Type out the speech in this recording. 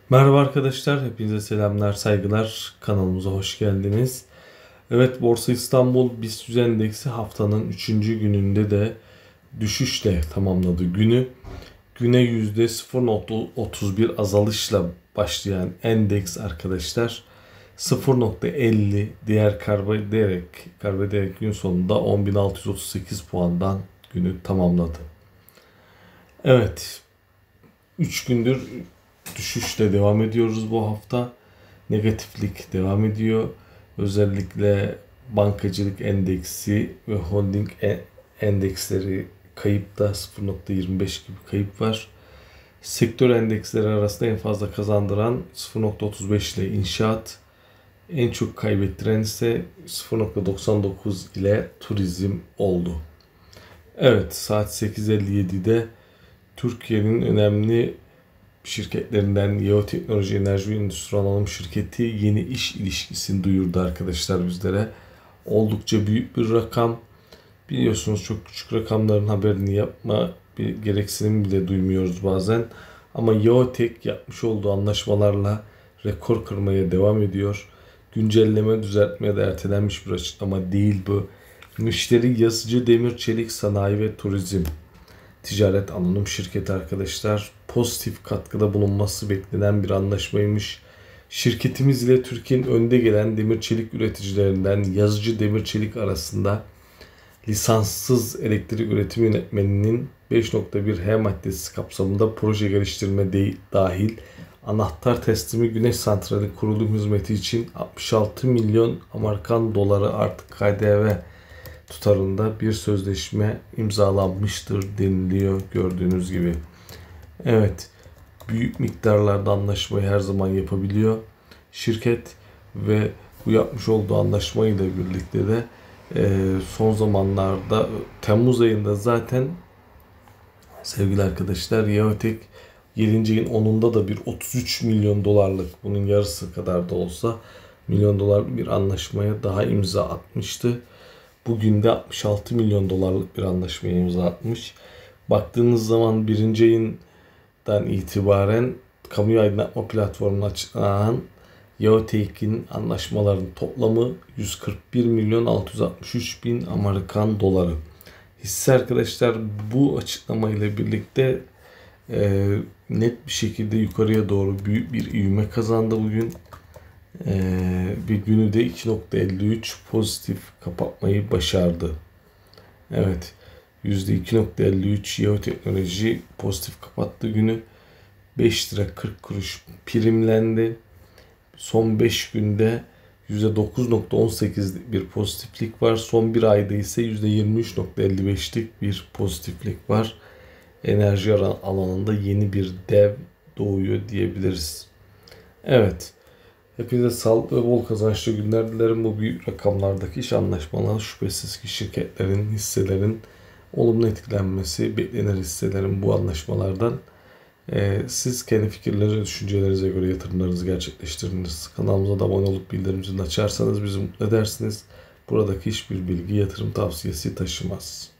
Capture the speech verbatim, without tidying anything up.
Merhaba arkadaşlar, hepinize selamlar, saygılar. Kanalımıza hoş geldiniz. Evet, Borsa İstanbul BIST Endeksi haftanın üçüncü gününde de düşüşle tamamladı günü. Güne yüzde sıfır nokta otuz bir azalışla başlayan endeks arkadaşlar sıfır nokta elli değer kaybederek, kaybederek gün sonunda on bin altı yüz otuz sekiz puandan günü tamamladı. Evet, üç gündür düşüşle devam ediyoruz bu hafta. Negatiflik devam ediyor. Özellikle bankacılık endeksi ve holding endeksleri kayıpta, sıfır nokta yirmi beş gibi kayıp var. Sektör endeksleri arasında en fazla kazandıran sıfır nokta otuz beş ile inşaat, en çok kaybettiren ise sıfır nokta doksan dokuz ile turizm oldu. Evet, saat sekiz elli yedi'de Türkiye'nin önemli şirketlerinden Yeo Teknoloji Enerji ve Endüstri Anonim Şirketi yeni iş ilişkisini duyurdu arkadaşlar bizlere. Oldukça büyük bir rakam. Biliyorsunuz çok küçük rakamların haberini yapma bir gereksinim bile duymuyoruz bazen. Ama Yeotek yapmış olduğu anlaşmalarla rekor kırmaya devam ediyor. Güncelleme düzeltmeye de ertelenmiş bir açıklama değil bu. Müşteri Yazıcı Demir Çelik Sanayi ve Turizm Ticaret Anonim Şirketi arkadaşlar. Pozitif katkıda bulunması beklenen bir anlaşmaymış. Şirketimiz ile Türkiye'nin önde gelen demir çelik üreticilerinden Yazıcı Demir Çelik arasında lisanssız elektrik üretim yönetmeninin beş nokta bir H maddesi kapsamında proje geliştirme de dahil anahtar teslimi güneş santrali kurulum hizmeti için altmış altı milyon Amerikan doları artık K D V tutarında bir sözleşme imzalanmıştır deniliyor gördüğünüz gibi. Evet, büyük miktarlarda anlaşmayı her zaman yapabiliyor şirket ve bu yapmış olduğu anlaşmayla birlikte de e, son zamanlarda Temmuz ayında zaten sevgili arkadaşlar Yeotek yedinci ayın onunda da bir otuz üç milyon dolarlık, bunun yarısı kadar da olsa milyon dolarlık bir anlaşmaya daha imza atmıştı. Bugün de altmış altı milyon dolarlık bir anlaşmaya imza atmış. Baktığınız zaman birinci ayından itibaren kamu aydınlatma platformuna açıklanan Yeotek'in anlaşmaların toplamı yüz kırk bir milyon altı yüz altmış üç bin Amerikan doları. Hisse arkadaşlar bu açıklamayla birlikte e, net bir şekilde yukarıya doğru büyük bir ivme kazandı bugün. Ee, bir günü de iki nokta elli üç pozitif kapatmayı başardı. Evet, yüzde iki nokta elli üç Yeo Teknoloji pozitif kapattı günü. beş lira kırk kuruş primlendi. Son beş günde yüzde dokuz nokta on sekizlik bir pozitiflik var. Son bir ayda ise yüzde yirmi üç nokta elli beşlik bir pozitiflik var. Enerji alanında yeni bir dev doğuyor diyebiliriz. Evet. Hepinize sağlıklı ve bol kazançlı günler dilerim. Bu büyük rakamlardaki iş anlaşmaları şüphesiz ki şirketlerin, hisselerin olumlu etkilenmesi beklenir hisselerin bu anlaşmalardan. Ee, siz kendi fikirleri, düşüncelerinize göre yatırımlarınızı gerçekleştiriniz. Kanalımıza da abone olup bildirim zilini açarsanız bizi mutlu edersiniz. Buradaki hiçbir bilgi yatırım tavsiyesi taşımaz.